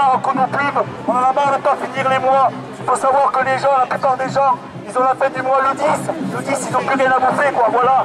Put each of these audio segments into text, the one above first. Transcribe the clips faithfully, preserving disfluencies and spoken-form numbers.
pas un coup de pub, on en a marre de ne pas finir les mois. Il faut savoir que les gens, la plupart des gens, ils ont la fête du mois le dix. Le dix, ils n'ont plus rien à bouffer, quoi, voilà.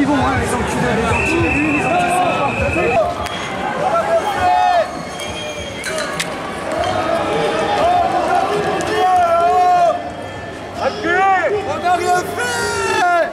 vont, hein, les enculés, les enculés, les enculés. Appuyez! On n'a rien fait!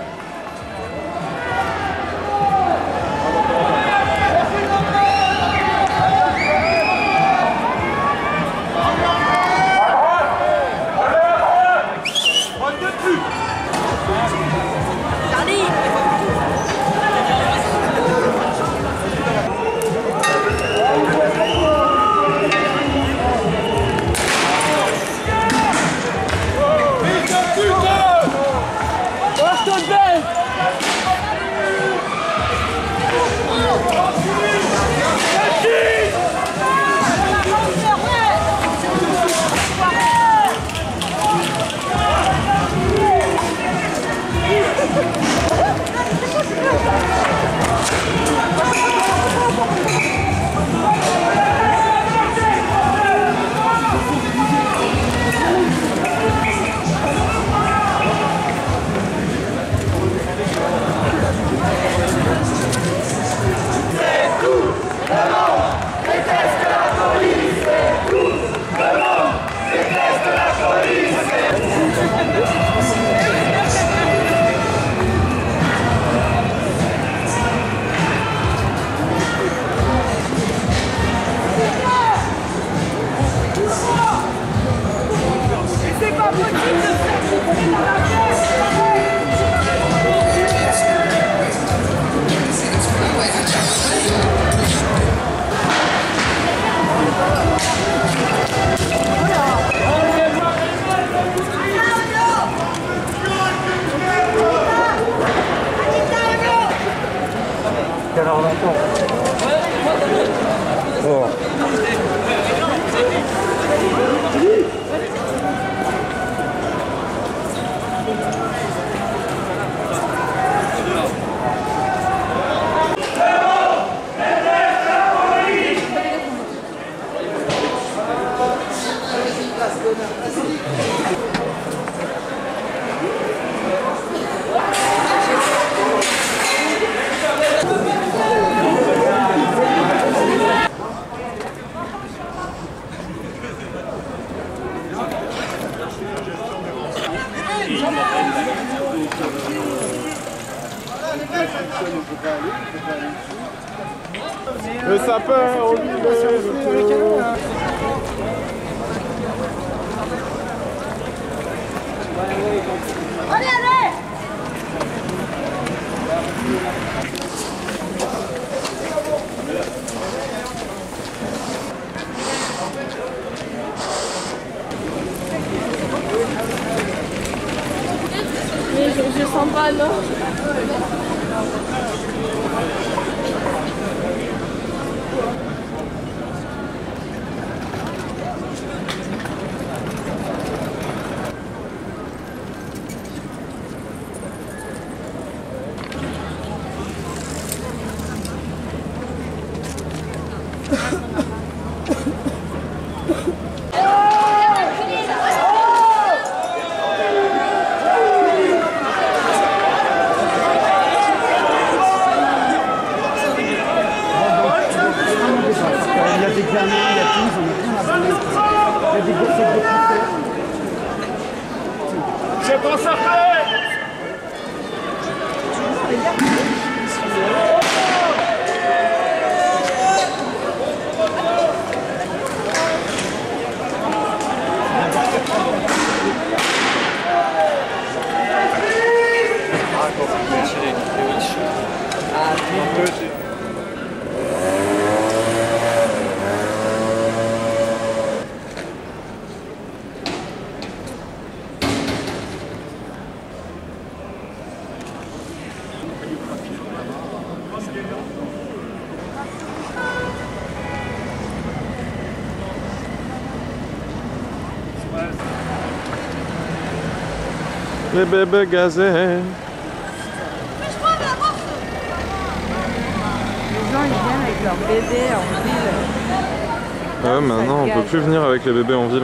Oh. Le sapin, on lui Allez, allez! Mais je, je sens pas, non? C'est pour ça fait. Les bébés gazés. Mais je crois la bourse. Les gens ils viennent avec leurs bébés en ville. Ah ouais, maintenant on peut plus venir avec les bébés en ville.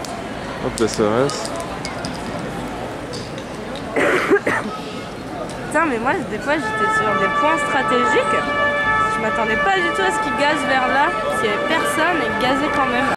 Hop, les C R S. Putain, mais moi, des fois, j'étais sur des points stratégiques. Je m'attendais pas du tout à ce qu'ils gazent vers là. S'il y avait personne, ils gazaient quand même.